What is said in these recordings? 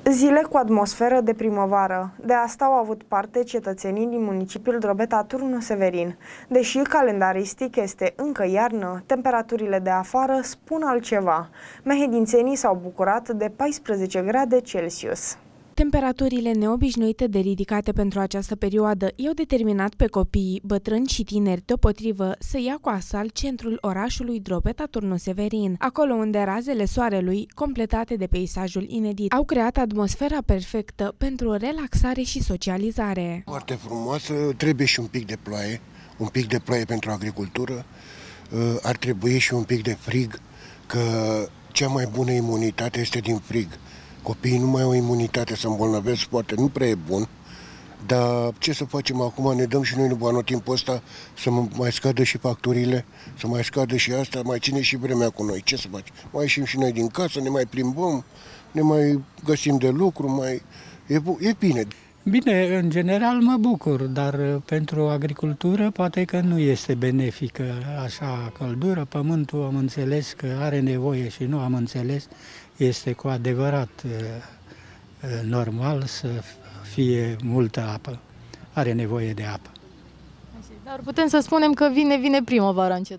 Zile cu atmosferă de primăvară. De asta au avut parte cetățenii din municipiul Drobeta Turnu Severin. Deși calendaristic este încă iarnă, temperaturile de afară spun altceva. Mehedințenii s-au bucurat de 14 grade Celsius. Temperaturile neobișnuite de ridicate pentru această perioadă i-au determinat pe copiii, bătrâni și tineri deopotrivă să ia cu asalt centrul orașului Drobeta Turnu Severin, acolo unde razele soarelui, completate de peisajul inedit, au creat atmosfera perfectă pentru relaxare și socializare. Foarte frumoasă, trebuie și un pic de ploaie pentru agricultură, ar trebui și un pic de frig, că cea mai bună imunitate este din frig. Copiii nu mai au imunitate, să îmbolnăvesc, poate nu prea e bun, dar ce să facem acum? Ne dăm și noi în timpul ăsta să mai scadă și facturile, să mai scadă și asta, mai ține și vremea cu noi. Ce să facem? Mai ieșim și noi din casă, ne mai plimbăm, ne mai găsim de lucru, e bine. Bine, în general mă bucur, dar pentru agricultură poate că nu este benefică așa căldură. Pământul am înțeles că are nevoie și nu am înțeles, este cu adevărat normal să fie multă apă. Are nevoie de apă. Dar putem să spunem că vine primăvara încet.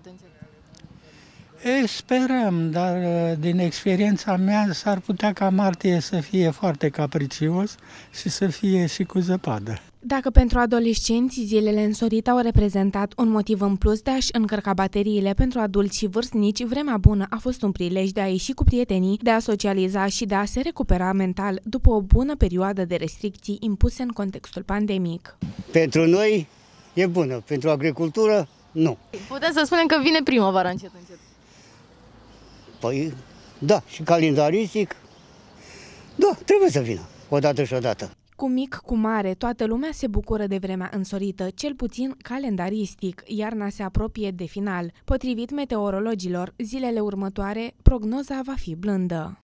Sperăm, dar din experiența mea s-ar putea ca martie să fie foarte capricios și să fie și cu zăpadă. Dacă pentru adolescenți zilele însorite au reprezentat un motiv în plus de a-și încărca bateriile, pentru adulți și vârstnici, vremea bună a fost un prilej de a ieși cu prietenii, de a socializa și de a se recupera mental după o bună perioadă de restricții impuse în contextul pandemic. Pentru noi e bună, pentru agricultură nu. Putem să spunem că vine primăvara încet. Păi, da, și calendaristic, da, trebuie să vină, odată și odată. Cu mic, cu mare, toată lumea se bucură de vremea însorită, cel puțin calendaristic. Iarna se apropie de final. Potrivit meteorologilor, zilele următoare, prognoza va fi blândă.